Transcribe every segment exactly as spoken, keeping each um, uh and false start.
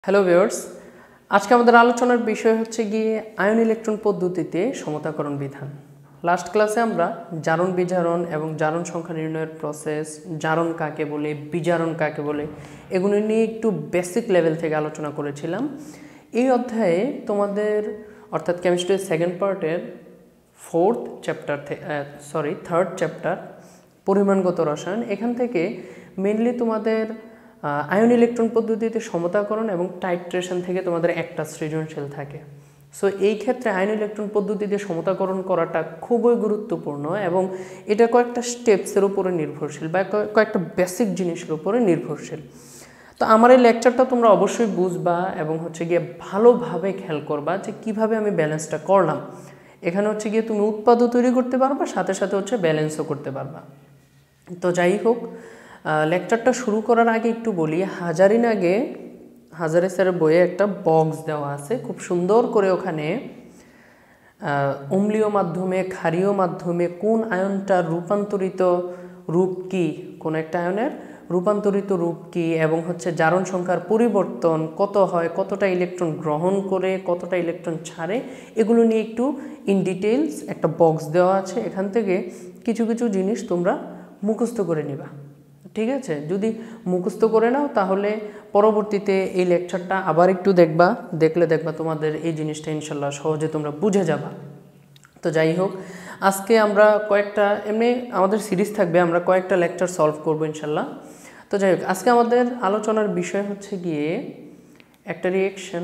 Hello viewers, আজকে আমাদের আলোচনার বিষয় হচ্ছে গিয়ে আয়ন ইলেকট্রন পদ্ধতিতে সমতাকরণ বিধান। লাস্ট ক্লাসে আমরা জারণ বিজারণ এবং জারণ সংখ্যা নির্ণয়ের প্রসেস, জারণ কাকে বলে, বিজারণ কাকে বলে, এগুলো নিয়ে একটু বেসিক লেভেল থেকে আলোচনা করেছিলাম। এই অধ্যায়ে তোমাদের অর্থাৎ কেমিস্ট্রির সেকেন্ড পার্টের fourth chapter sorry third chapter পরিমাণগত রসায়ন, এখান থেকে মেনলি তোমাদের আয়ন ইলেকট্রন পদ্ধতিতে সমতাকরণ এবং টাইট্রেশন থেকে তোমাদের একটা সৃজনশীল থাকে। সো এই ক্ষেত্রে আয়ন ইলেকট্রন পদ্ধতিতে সমতাকরণ করাটা খুবই গুরুত্বপূর্ণ এবং এটা কয়েকটা স্টেপসের উপরে নির্ভরশীল বা কয়েকটা বেসিক জিনিসের উপরে নির্ভরশীল। তো আমার এই লেকচারটা তোমরা অবশ্যই বুঝবা এবং হচ্ছে গিয়ে ভালোভাবে খেয়াল করবা যে কিভাবে আমি ব্যালেন্সটা করলাম। এখানে হচ্ছে গিয়ে তুমি উৎপাদও তৈরি করতে পারবা, সাথে সাথে হচ্ছে ব্যালেন্সও করতে পারবা। তো যাই হোক, লেকচারটা শুরু করার আগে একটু বলি, হাজারিন আগে হাজারে স্যারের বইয়ে একটা বক্স দেওয়া আছে, খুব সুন্দর করে ওখানে অম্লীয় মাধ্যমে ক্ষারীয় মাধ্যমে কোন আয়নটার রূপান্তরিত রূপ কি, কোন একটা আয়নের রূপান্তরিত রূপ কি এবং হচ্ছে জারণ সংখ্যার পরিবর্তন কত হয়, কতটা ইলেকট্রন গ্রহণ করে কতটা ইলেকট্রন ছাড়ে, এগুলো নিয়ে একটু ইন ডিটেলস একটা বক্স দেওয়া আছে। এখান থেকে কিছু কিছু জিনিস তোমরা মুখস্থ করে নিবা, ঠিক আছে? যদি মুখস্থ করে নাও তাহলে পরবর্তীতে এই লেকচারটা আবার একটু দেখবা, দেখলে দেখবা তোমাদের এই জিনিসটা ইনশাল্লাহ সহজে তোমরা বুঝে যাবা। তো যাই হোক, আজকে আমরা কয়েকটা এমনি আমাদের সিরিজ থাকবে, আমরা কয়েকটা লেকচার সলভ করবো ইনশাল্লাহ। তো যাই হোক, আজকে আমাদের আলোচনার বিষয় হচ্ছে গিয়ে একটা রিঅ্যাকশন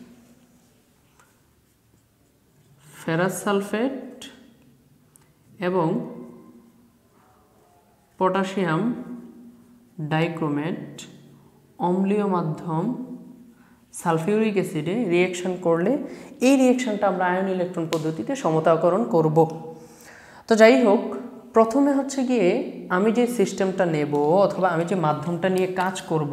ফেরাস সালফেট এবং পটাশিয়াম ডাইক্রোমেট অম্লীয় মাধ্যম সালফিউরিক অ্যাসিডে রিঅ্যাকশন করলে এই রিঅ্যাকশনটা আমরা আয়ন ইলেকট্রন পদ্ধতিতে সমতাকরণ করব। তো যাই হোক, প্রথমে হচ্ছে গিয়ে আমি যে সিস্টেমটা নেব অথবা আমি যে মাধ্যমটা নিয়ে কাজ করব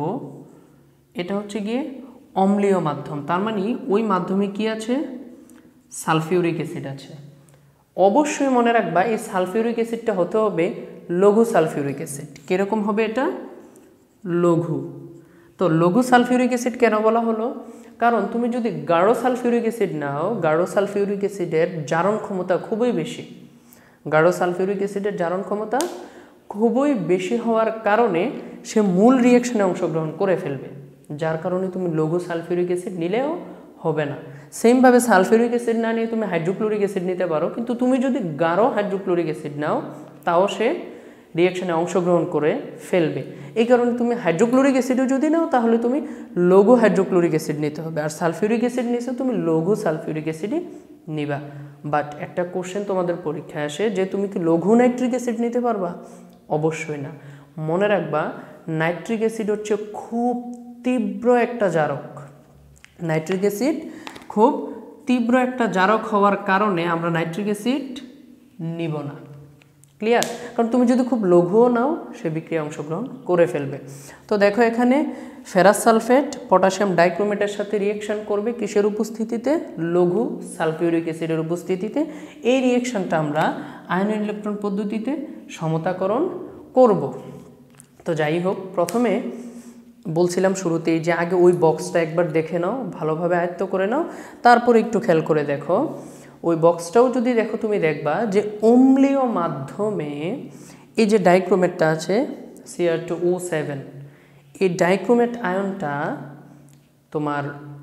এটা হচ্ছে গিয়ে অম্লীয় মাধ্যম, তার মানে ওই মাধ্যমে কি আছে, সালফিউরিক অ্যাসিড আছে। অবশ্যই মনে রাখবা এই সালফিউরিক অ্যাসিডটা হতে হবে লঘু সালফিউরিক অ্যাসিড। কীরকম হবে এটা? লঘু। তো লঘু সালফিউরিক অ্যাসিড কেন বলা হলো? কারণ তুমি যদি গাঢ় সালফিউরিক অ্যাসিড নাও, গাঢ় সালফিউরিক অ্যাসিডের জারণ ক্ষমতা খুবই বেশি। গাঢ় সালফিউরিক অ্যাসিডের জারণ ক্ষমতা খুবই বেশি হওয়ার কারণে সে মূল রিঅ্যাকশনে অংশগ্রহণ করে ফেলবে, যার কারণে তুমি লঘু সালফিউরিক অ্যাসিড নিলেও হবে না। সেমভাবে সালফিউরিক অ্যাসিড না নিয়ে তুমি হাইড্রোক্লোরিক অ্যাসিড নিতে পারো, কিন্তু তুমি যদি গাঢ় হাইড্রোক্লোরিক অ্যাসিড নাও তাও সে রিঅ্যাকশনে অংশগ্রহণ করে ফেলবে। এই কারণে তুমি হাইড্রোক্লোরিক অ্যাসিডও যদি নাও তাহলে তুমি লঘু হাইড্রোক্লোরিক অ্যাসিড নিতে হবে, আর সালফিউরিক অ্যাসিড নিয়েছো তুমি লঘু সালফিউরিক অ্যাসিডই নিবা। বাট একটা কোশ্চেন তোমাদের পরীক্ষায় আসে যে তুমি কি লঘু নাইট্রিক অ্যাসিড নিতে পারবা? অবশ্যই না। মনে রাখবা নাইট্রিক অ্যাসিড হচ্ছে খুব তীব্র একটা জারক। নাইট্রিক অ্যাসিড খুব তীব্র একটা জারক হওয়ার কারণে আমরা নাইট্রিক অ্যাসিড নিব না। ক্লিয়ার? কারণ তুমি যদি খুব লঘুও নাও সে বিক্রিয়া অংশগ্রহণ করে ফেলবে। তো দেখো এখানে ফেরাস সালফেট পটাশিয়াম ডাইক্রোমেটের সাথে রিঅ্যাকশন করবে কিসের উপস্থিতিতে? লঘু সালফিউরিক অ্যাসিডের উপস্থিতিতে। এই রিঅ্যাকশনটা আমরা আয়ন ইলেকট্রন পদ্ধতিতে সমতাকরণ করব। তো যাই হোক, প্রথমে বলছিলাম শুরুতেই যে আগে ওই বক্সটা একবার দেখে নাও, ভালোভাবে আয়ত্ত করে নাও, তারপরে একটু খেয়াল করে দেখো। ওই বক্সটাও যদি দেখো তুমি দেখবা যে অম্লীয় মাধ্যমে এই যে ডাইক্রোমেটটা আছে C R two O seven, এই ডাইক্রোমেট আয়নটা তোমার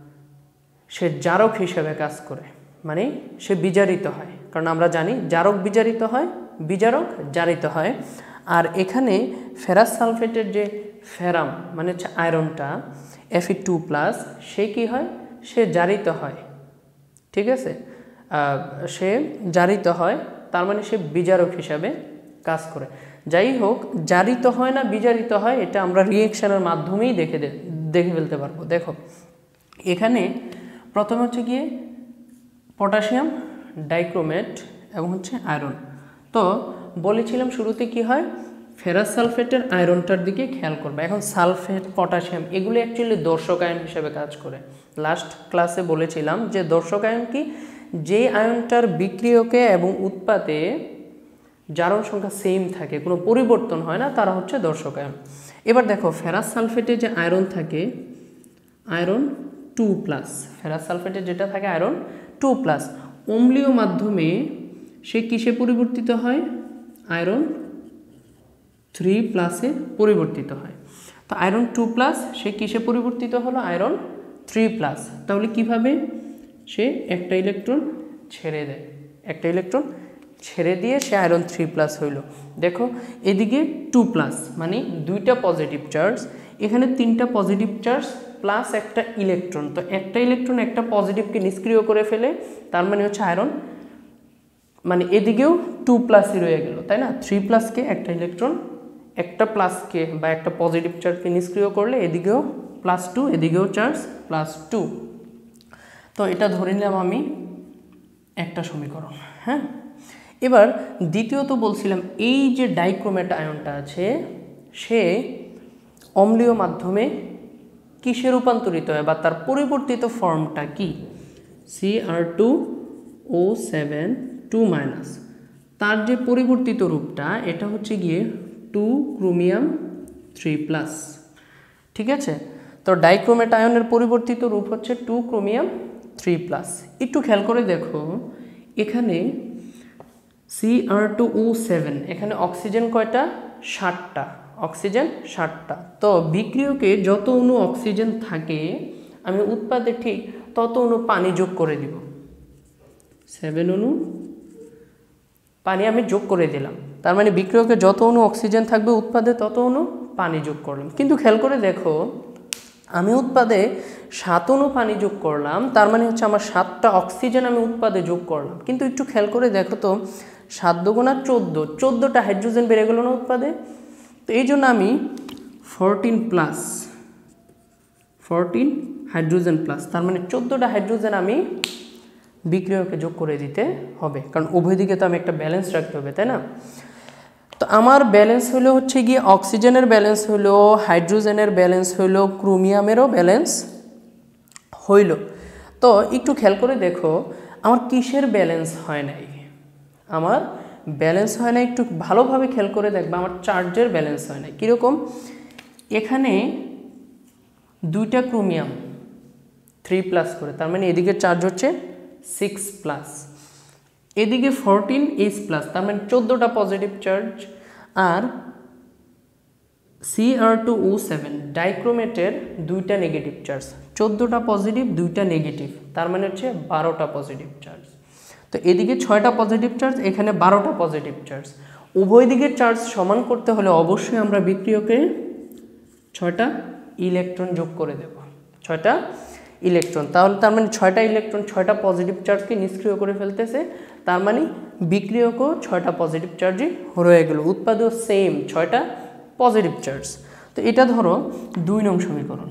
সে জারক হিসেবে কাজ করে, মানে সে বিজারিত হয়। কারণ আমরা জানি জারক বিজারিত হয়, বিজারক জারিত হয়। আর এখানে ফেরাস সালফেটের যে ফেরাম মানে হচ্ছে আয়রনটা এফ ই টু প্লাস, সে কি হয়? সে জারিত হয়, ঠিক আছে? সে জারিত হয়, তার মানে সে বিজারক হিসাবে কাজ করে। যাই হোক, জারিত হয় না বিজারিত হয় এটা আমরা রিঅ্যাকশনের মাধ্যমেই দেখে দেখে ফেলতে পারবো। দেখো এখানে প্রথমে হচ্ছে গিয়ে পটাশিয়াম ডাইক্রোমেট এবং হচ্ছে আয়রন। তো বলেছিলাম শুরুতে কি হয়, ফেরাস সালফেটের আয়রনটার দিকে খেয়াল করবে। এখন সালফেট পটাশিয়াম এগুলো অ্যাকচুয়ালি দর্শক আয়ন হিসেবে কাজ করে। লাস্ট ক্লাসে বলেছিলাম যে দর্শক আয়ন কি, যে আয়নটার বিক্রিয়কে এবং উৎপাদে জারণ সংখ্যা সেম থাকে, কোনো পরিবর্তন হয় না, তারা হচ্ছে দর্শক আয়ন। এবার দেখো ফেরাস সালফেটে যে আয়রন থাকে আয়রন টু প্লাস, ফেরাস সালফেটে যেটা থাকে আয়রন টু প্লাস, অম্লীয় মাধ্যমে সে কিসে পরিবর্তিত হয়? আয়রন থ্রি প্লাসে পরিবর্তিত হয়। তো আয়রন টু প্লাস সে কিসে পরিবর্তিত হলো? Iron three plus. তাহলে কিভাবে? সে একটা ইলেকট্রন ছেড়ে দেয়, একটা ইলেকট্রন ছেড়ে দিয়ে সে আয়রন থ্রি প্লাস হইল। দেখো এদিকে টু প্লাস মানে দুইটা পজিটিভ চার্জ, এখানে তিনটা পজিটিভ চার্জ প্লাস একটা ইলেকট্রন। তো একটা ইলেকট্রন একটা পজিটিভকে নিষ্ক্রিয় করে ফেলে, তার মানে হচ্ছে আয়রন মানে এদিকেও টু প্লাসই রয়ে গেল, তাই না? থ্রি প্লাসকে একটা ইলেকট্রন একটা প্লাসকে বা একটা পজিটিভ চার্জকে নিষ্ক্রিয় করলে এদিকেও প্লাস টু, এদিকেও চার্জ প্লাস টু। তো এটা ধরে নিলাম আমি একটা সমীকরণ। হ্যাঁ, এবার দ্বিতীয়ত বলছিলাম এই যে ডাইক্রোমেট আয়নটা আছে সে অম্লীয় মাধ্যমে কিসে রূপান্তরিত হয় বা তার পরিবর্তিত ফর্মটা কি? C R two O seven two minus, তার যে পরিবর্তিত রূপটা এটা হচ্ছে গিয়ে টু ক্রোমিয়াম থ্রি প্লাস। ঠিক আছে, তো ডাইক্রোমেট আয়নের পরিবর্তিত রূপ হচ্ছে টু ক্রোমিয়াম থ্রি প্লাস। একটু খেয়াল করে দেখো এখানে C R two O seven, এখানে অক্সিজেন কয়টা? ষাটটা, অক্সিজেন ষাটটা। তো বিক্রিয়কে যত অণু অক্সিজেন থাকে আমি উৎপাদে ঠিক তত অণু পানি যোগ করে দিব। সেভেন অণু পানি আমি যোগ করে দিলাম, তার মানে বিক্রিয়কে যত অণু অক্সিজেন থাকবে উৎপাদে তত অণু পানি যোগ করলাম। কিন্তু খেয়াল করে দেখো আমি উৎপাদে সাত অণু পানি যোগ করলাম, তার মানে হচ্ছে আমার সাতটা অক্সিজেন আমি উৎপাদে যোগ করলাম। কিন্তু একটু খেয়াল করে দেখো তো সাত দুগুণা চোদ্দো, চোদ্দোটা হাইড্রোজেন বেড়ে গেল না উৎপাদে? তো এই জন্য আমি fourteen plus fourteen hydrogen plus, তার মানে চোদ্দোটা হাইড্রোজেন আমি বিক্রিয়কে যোগ করে দিতে হবে, কারণ উভয় দিকে তো আমি একটা ব্যালেন্স রাখতে হবে, তাই না? তো আমার ব্যালেন্স হলো হচ্ছে গিয়ে অক্সিজেনের ব্যালেন্স হলো, হাইড্রোজেনের ব্যালেন্স হইল, ক্রোমিয়ামেরও ব্যালেন্স হইল। তো একটু খেয়াল করে দেখো আমার কিসের ব্যালেন্স হয় নাই? আমার ব্যালেন্স হয় না, একটু ভালোভাবে খেয়াল করে দেখবা আমার চার্জের ব্যালেন্স হয় না। কীরকম? এখানে দুইটা ক্রোমিয়াম থ্রি প্লাস করে, তার মানে এদিকে চার্জ হচ্ছে সিক্স প্লাস, এদিকে ফোরটিন এইচ প্লাস, তার মানে চোদ্দোটা পজিটিভ চার্জ। আর C R two O seven ডাইক্রোমেটের দুইটা নেগেটিভ চার্জ, চোদ্দোটা পজিটিভ দুইটা নেগেটিভ, তার মানে হচ্ছে বারোটা পজিটিভ চার্জ। তো এদিকে ছয়টা পজিটিভ চার্জ, এখানে বারোটা পজিটিভ চার্জ। উভয় দিকের চার্জ সমান করতে হলে অবশ্যই আমরা বিক্রিয়কে ছয়টা ইলেকট্রন যোগ করে দেব, ছয়টা ইলেকট্রন। তাহলে তার মানে ছয়টা ইলেকট্রন ছয়টা পজিটিভ চার্জকে নিষ্ক্রিয় করে ফেলতেছে, তার মানে বিক্রিয়কও ছয়টা পজিটিভ চার্জই রয়ে গেল, উৎপাদেও সেম ছয়টা পজিটিভ চার্জ। তো এটা ধরো দুই নং সমীকরণ।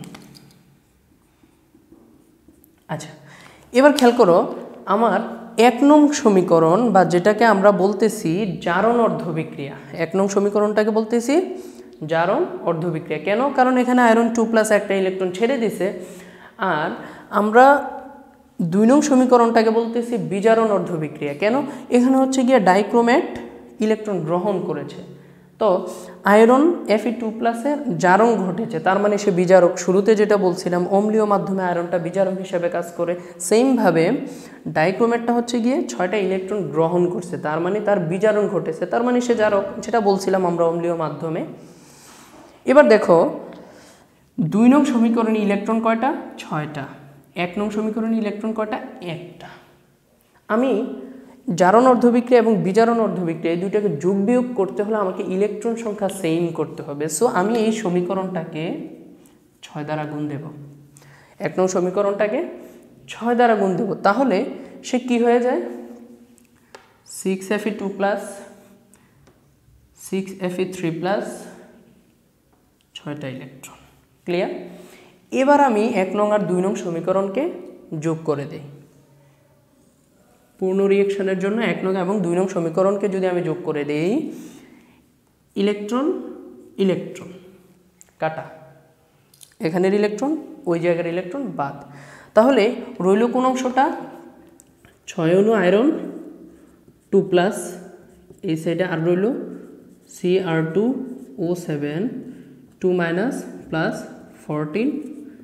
আচ্ছা, এবার খেয়াল করো আমার এক নং সমীকরণ বা যেটাকে আমরা বলতেছি জারণ অর্ধবিক্রিয়া, এক নং সমীকরণটাকে বলতেছি জারণ অর্ধবিক্রিয়া। কেন? কারণ এখানে আয়রন টু প্লাস একটা ইলেকট্রন ছেড়ে দিছে। আর আমরা দুই নং সমীকরণটাকে বলতেছি বিজারণ অর্ধবিক্রিয়া। কেন? এখানে হচ্ছে গিয়ে ডাইক্রোমেট ইলেকট্রন গ্রহণ করেছে, তো আয়রন এফ ই টু প্লাসের জারণ ঘটেছে, তার মানে সে বিজারক। শুরুতে যেটা বলছিলাম অম্লীয় মাধ্যমে আয়রনটা বিজারক হিসেবে কাজ করে, সেমভাবে ডাইক্রোমেটটা হচ্ছে গিয়ে ছয়টা ইলেকট্রন গ্রহণ করছে, তার মানে তার বিজারণ ঘটেছে, তার মানে সে জারক, যেটা বলছিলাম আমরা অম্লীয় মাধ্যমে। এবার দেখো দুই নং সমীকরণে ইলেকট্রন কয়টা? ছয়টা। এক নং সমীকরণে ইলেকট্রন কয়টা? একটা। আমি জারণ অর্ধবিক্রিয়া এবং বিজারণ অর্ধবিক্রিয়া এই দুইটাকে যোগ বিয়োগ করতে হলে আমাকে ইলেকট্রন সংখ্যা সেম করতে হবে। সো আমি এই সমীকরণটাকে ছয় দ্বারা গুণ দেব, এক নং সমীকরণটাকে ছয় দ্বারা গুণ দেব, তাহলে সে কি হয়ে যায়? Six F E two plus six F E three plus ছয়টা ইলেকট্রন। ক্লিয়ার? এবার আমি এক নং আর দুই নং সমীকরণকে যোগ করে দেই। পূর্ণ রিঅ্যাকশনের জন্য এক নং এবং দুই নং সমীকরণকে যদি আমি যোগ করে দেই, ইলেকট্রন ইলেকট্রন কাটা, এখানের ইলেকট্রন ওই জায়গার ইলেকট্রন বাদ, তাহলে রইল কোন অংশটা? ছয় অণু আয়রন টু প্লাস, এই সাইডে আর রইল C R two O seven two minus plus fourteen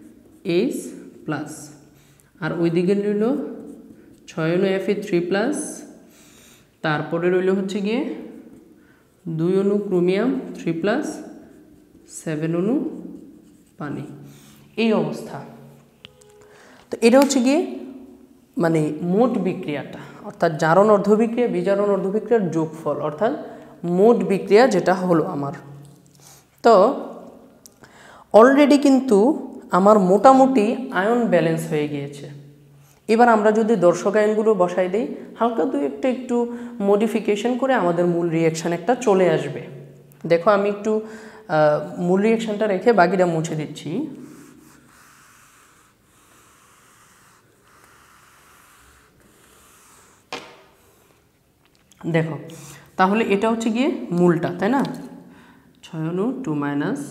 H plus, আর ওই দিকে রইল ছয় অণু এফ ই থ্রি প্লাস, তারপরে রইল হচ্ছে গিয়ে দুই অণু ক্রোমিয়াম থ্রি প্লাস, সেভেন অণু পানি। এই অবস্থা। তো এটা হচ্ছে গিয়ে মানে মোট বিক্রিয়াটা, অর্থাৎ জারণ অর্ধবিক্রিয়া বিজারণ অর্ধবিক্রিয়ার যোগফল, অর্থাৎ মোট বিক্রিয়া যেটা হলো আমার। তো অলরেডি কিন্তু আমার মোটামুটি আয়ন ব্যালেন্স হয়ে গিয়েছে। এবার আমরা যদি দর্শক আয়নগুলো বসাই দিই, হালকা দু একটা একটু মডিফিকেশন করে আমাদের মূল রিয়াকশান একটা চলে আসবে। দেখো আমি একটু মূল রিয়াকশানটা রেখে বাকিটা মুছে দিচ্ছি। দেখো তাহলে এটা হচ্ছে গিয়ে মূলটা, তাই না? ছয় অণু টু মাইনাস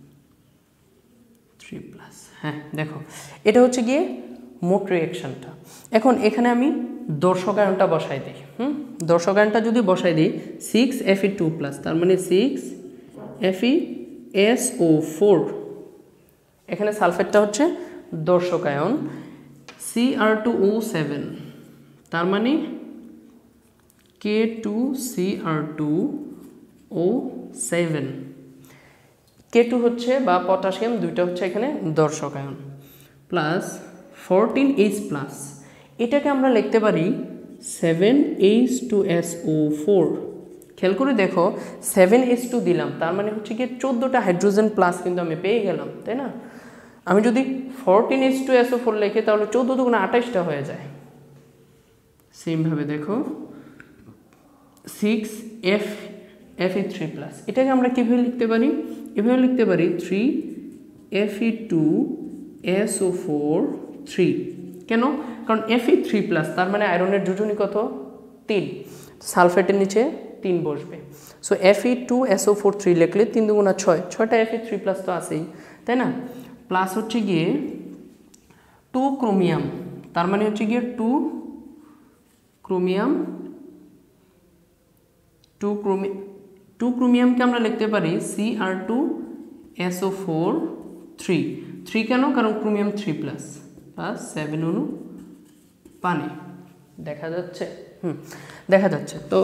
থ্রি প্লাস। হ্যাঁ দেখো এটা হচ্ছে গিয়ে মোট রিয়াকশানটা। এখন এখানে আমি দর্শকায়নটা বসাই দিই। হুম দর্শকায়নটা যদি বসাই দিই six F E two plus, তার মানে six F E S O four, এখানে সালফেটটা হচ্ছে দর্শকায়ন, C R two O seven, তার মানে K two C R two O seven. K two হচ্ছে বা পটাশিয়াম দুইটা হচ্ছে এখানে দর্শকায়ন, প্লাস ফোরটিন এইচ প্লাস, এটাকে আমরা লিখতে পারি seven H two S O four. খেয়াল করে দেখো সেভেন এইচ টু দিলাম, তার মানে হচ্ছে গিয়ে চোদ্দোটা হাইড্রোজেন প্লাস কিন্তু আমি পেয়ে গেলাম, তাই না? আমি যদি fourteen H two S O four লিখি তাহলে চোদ্দো দুগুণে আঠাইশটা হয়ে যায়। সেমভাবে দেখো six F F E three plus, এটাকে আমরা কীভাবে লিখতে পারি? এভাবে লিখতে পারি three F E two S O four three. কেন? কারণ এফ ই থ্রি প্লাস, তার মানে আয়রনের যোজনী কত? তিন, সালফেটের নিচে তিন বসবে। So F E two S O four three লিখলে তিন দুগুণা ছয়, ছয়টা এফ ই থ্রি প্লাস তো আছেই, তাই না? প্লাস হচ্ছে গিয়ে টু ক্রোমিয়াম, তার মানে হচ্ছে গিয়ে টু ক্রোমিয়াম টু ক্রোমি টু ক্রোমিয়ামকে আমরা লিখতে পারি C R two S O four three. Three কেন? কারণ chromium three plus, plus seven অণু পানি। দেখা যাচ্ছে? হুম দেখা যাচ্ছে। তো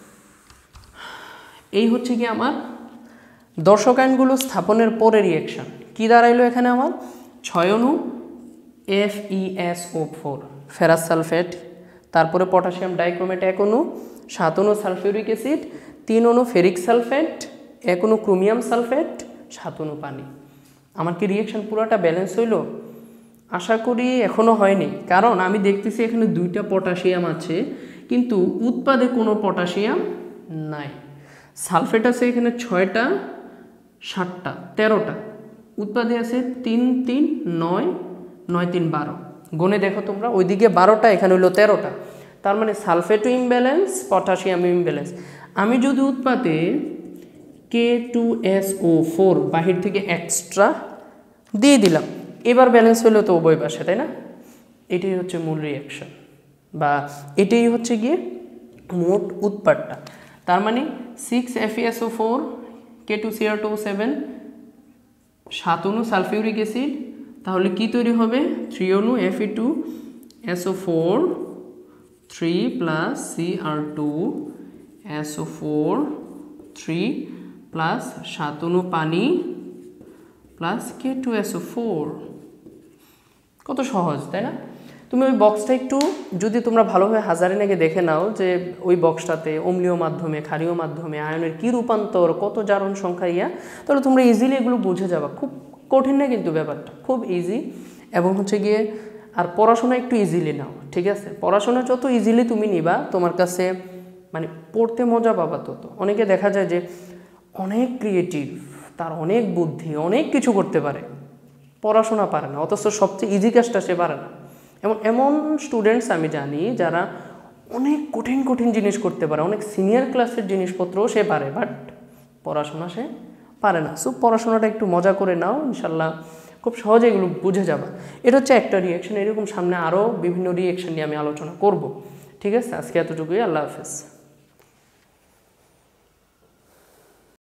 এই হচ্ছে কি আমার দর্শকায়নগুলো স্থাপনের পরে রিয়াকশান। কি দাঁড়াইলো এখানে আমার? ছয় অণু F E S O four ferrous sulphate, তারপরে পটাশিয়াম ডাইক্রোমেট এক অণু, সাত অণু সালফিউরিক অ্যাসিড, তিন অণু ফেরিক সালফেট, এক অণু ক্রোমিয়াম সালফেট, সাত অণু পানি। আমার কি রিয়াকশান পুরোটা ব্যালেন্স হইল? আশা করি এখনও হয়নি, কারণ আমি দেখতেছি এখানে দুইটা পটাশিয়াম আছে কিন্তু উৎপাদে কোনো পটাশিয়াম নাই। সালফেট আছে এখানে ছয়টা, সাতটা, তেরোটা, উৎপাদে আছে তিন তিন নয়, নয় তিন বারো। গণে দেখো তোমরা, ওইদিকে বারোটা, এখানে হলো তেরোটা, তার মানে সালফেটও ইমব্যালেন্স, পটাশিয়ামও ইমব্যালেন্স। আমি যদি উৎপাদে K two S O four বাহির থেকে এক্সট্রা দিয়ে দিলাম, এবার ব্যালেন্স হলো তো উভয় পাশে, তাই না? এটাই হচ্ছে মূল রিয়াকশন, বা এটাই হচ্ছে গিয়ে মোট উৎপাদটা। তার মানে six F E S O four K two C R two seven, সাত অণু সালফিউরিক অ্যাসিড, তাহলে কি তৈরি হবে? থ্রি অণু F E two S O four three plus C R two S O four three plus সাত অণু পানি plus K two S O four. কত সহজ, তাই না? তুমি ওই বক্সটা একটু যদি তোমরা ভালোভাবে হাজারিনাকে দেখে নাও যে ওই বক্সটাতে অম্লীয় মাধ্যমে ক্ষারীয় মাধ্যমে আয়নের কী রূপান্তর, কত জারণ সংখ্যা ইয়া, তাহলে তোমরা ইজিলি এগুলো বুঝে যাবা। খুব কঠিন না কিন্তু ব্যাপারটা, খুব ইজি। এবং হচ্ছে গিয়ে আর পড়াশোনা একটু ইজিলি নাও, ঠিক আছে? পড়াশোনা যত ইজিলি তুমি নিবা তোমার কাছে মানে পড়তে মজা পাবা তত। অনেকে দেখা যায় যে অনেক ক্রিয়েটিভ, তার অনেক বুদ্ধি, অনেক কিছু করতে পারে, পড়াশোনা পারে না, অথচ সবচেয়ে ইজি কাজটা সে পারে না। এমন এমন স্টুডেন্টস আমি জানি যারা অনেক কঠিন কঠিন জিনিস করতে পারে, অনেক সিনিয়র ক্লাসের জিনিসপত্রও সে পারে, বাট পড়াশোনা সে পারে না। সো পড়াশোনাটা একটু মজা করে নাও, ইনশাল্লাহ খুব সহজে এগুলো বুঝে যাবা। এটা হচ্ছে একটা রিয়াকশন। এরকম সামনে আরও বিভিন্ন রিয়াকশন নিয়ে আমি আলোচনা করব, ঠিক আছে? আজকে এতটুকুই, আল্লাহ হাফেজ।